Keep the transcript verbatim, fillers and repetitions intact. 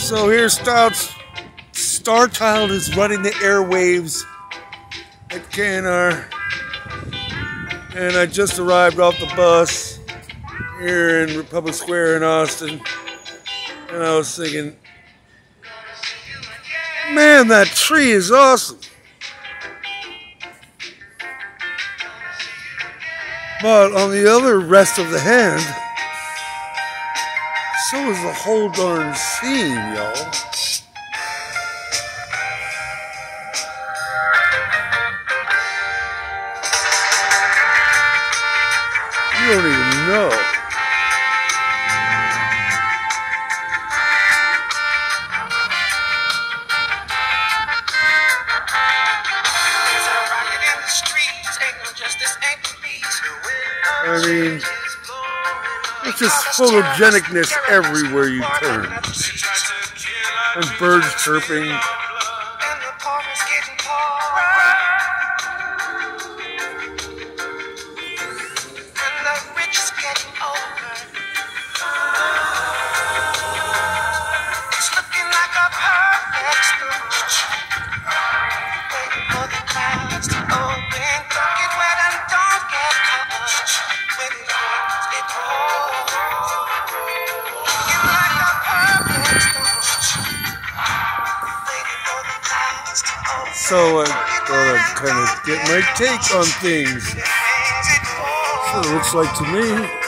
So here starts Starchild is running the airwaves at K N R, and I just arrived off the bus here in Republic Square in Austin, and I was thinking, man, that tree is awesome. But on the other rest of the hand, so is the whole darn scene, y'all. You don't even know. I mean, it's just photogenicness everywhere you turn. And birds chirping. So I thought I'd kind of get my take on things. So it looks like to me.